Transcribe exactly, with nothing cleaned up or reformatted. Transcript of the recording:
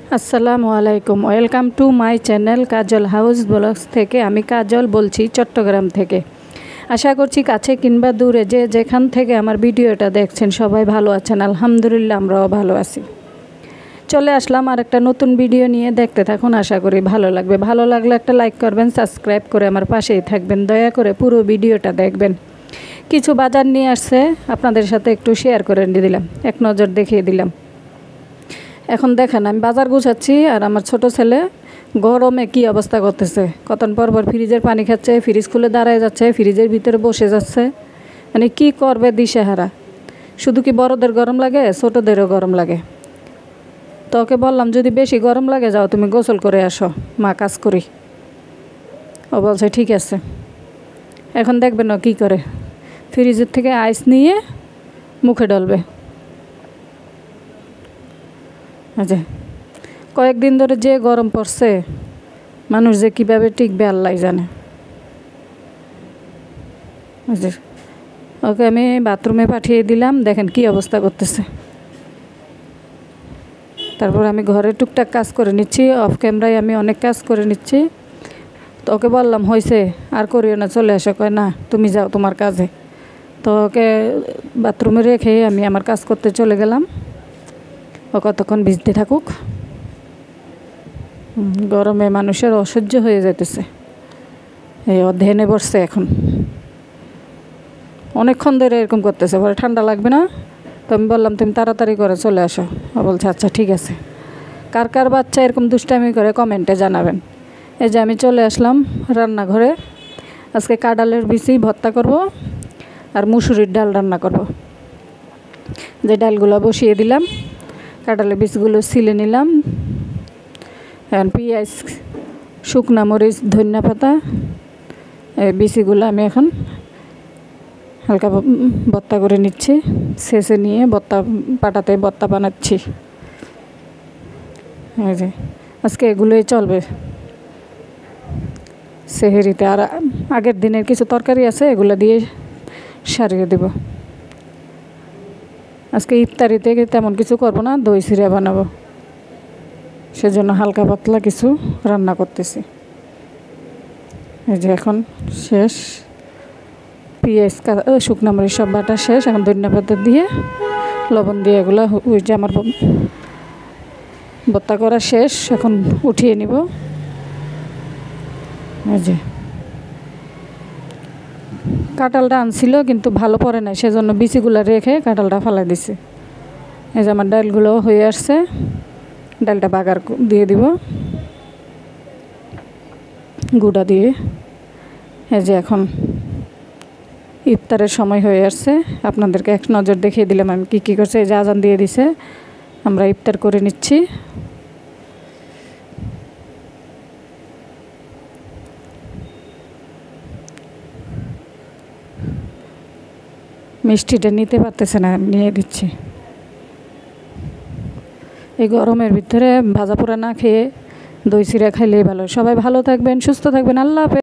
আসসালামু আলাইকুম, welcome to my channel Kajal house blogs থেকে। আমি কাজল বলছি চট্টগ্রাম থেকে। আশা করছি কাছে কিংবা দূরে যে যেখান থেকে আমার ভিডিওটা দেখছেন সবাই ভালো আছেন। আলহামদুলিল্লাহ আমরাও ভালো আছি। চলে আসলাম আর একটা নতুন ভিডিও নিয়ে, দেখতে থাকুন, আশা করি ভালো লাগবে। ভালো লাগলে একটা লাইক করবেন, সাবস্ক্রাইব করে আমার পাশেই থাকবেন। দয়া করে পুরো ভিডিওটা দেখবেন। কিছু বাজার নিয়ে আসছে, আপনাদের সাথে একটু শেয়ার করে দিলাম, এক নজর দেখিয়ে দিলাম। এখন দেখেন আমি বাজার গুছাচ্ছি আর আমার ছোট ছেলে গরমে কি অবস্থা করতেছে। কতক্ষণ পর পর ফ্রিজের পানি খাচ্ছে, ফ্রিজ খুলে দাঁড়ায় যাচ্ছে, ফ্রিজের ভিতরে বসে যাচ্ছে। মানে কি করবে দিশেহারা। শুধু কি বড়দের গরম লাগে, ছোটদেরও গরম লাগে। তো ওকে বললাম যদি বেশি গরম লাগে যাও তুমি গোসল করে আসো, মা কাজ করি। ও বলছে ঠিক আছে। এখন দেখবেন ও কী করে, ফ্রিজের থেকে আইস নিয়ে মুখে ডলবে। আচ্ছা, কয়েকদিন ধরে যে গরম পড়ছে, মানুষ যে কীভাবে টিকবে আল্লাহ জানে। আচ্ছা, ওকে আমি বাথরুমে পাঠিয়ে দিলাম, দেখেন কি অবস্থা করতেছে। তারপর আমি ঘরে টুকটাক কাজ করে নিচ্ছি, অফ ক্যামেরায় আমি অনেক কাজ করে নিচ্ছি। তো ওকে বললাম হয়েছে আর করিও না, চলে আসো। কয় না তুমি যাও তোমার কাজে। তো ওকে বাথরুমে রেখে আমি আমার কাজ করতে চলে গেলাম। ও কতক্ষণ ভিজতে থাকুক। গরমে মানুষের অসহ্য হয়ে যেতেছে। এই অধ্যয়নে বসছে এখন, অনেকক্ষণ ধরে এরকম করতেছে। পরে ঠান্ডা লাগবে না? তো আমি বললাম তুমি তাড়াতাড়ি করে চলে আসো। ও বলছে আচ্ছা ঠিক আছে। কার কার বাচ্চা এরকম দুষ্টামি করে কমেন্টে জানাবেন। এই যে আমি চলে আসলাম রান্নাঘরে। আজকে কাঁঠালের বিচি ভর্তা করব আর মুসুরির ডাল রান্না করব। যে ডালগুলো বসিয়ে দিলাম, কাঁঠালের বীজগুলো ছিলে নিলাম। এখন পেঁয়াজ, শুকনা মরিচ, ধনিয়া পাতা, এই বিচিগুলো আমি এখন হালকা ভর্তা করে নিচ্ছি। শেষে নিয়ে ভর্তা পাটাতে ভর্তা বানাচ্ছি। এই যে আজকে এগুলোই চলবে সেহেরিতে। আর আগের দিনের কিছু তরকারি আছে, এগুলো দিয়ে সারিয়ে দেব। আজকে ইফতারিতে তেমন কিছু করবো না, দই চিড়া বানাবো। সেজন্য হালকা পাতলা কিছু রান্না করতেছি। এই যে এখন শেষ, পেঁয়াজ, শুকনা মরিচ সব বাটা শেষ। এখন ধনিয়া পাতা দিয়ে লবণ দিয়ে এগুলো, ওই যে আমার ভর্তা করা শেষ, এখন উঠিয়ে নিব। এই যে কাঁঠালটা আনছিল কিন্তু ভালো পড়ে নাই, সেজন্য বিচিগুলো রেখে কাঁঠালটা ফেলাই দিছি। এই যে আমার ডালগুলো হয়ে আসছে, ডালটা বাগার দিয়ে দিব গুঁড়া দিয়ে। এই যে এখন ইফতারের সময় হয়ে আসছে, আপনাদেরকে এক নজর দেখিয়ে দিলাম আমি কী কী করছে। এই যে আজান দিয়ে দিছে, আমরা ইফতার করে নিচ্ছি। মিষ্টিটা নিতে পারতেছে না, নিয়ে দিচ্ছি। এই গরমের ভিতরে ভাজা পোড়া না খেয়ে দই চিড়া খাইলেই ভালো। সবাই ভালো থাকবেন, সুস্থ থাকবেন। আল্লাহ হাফেজ।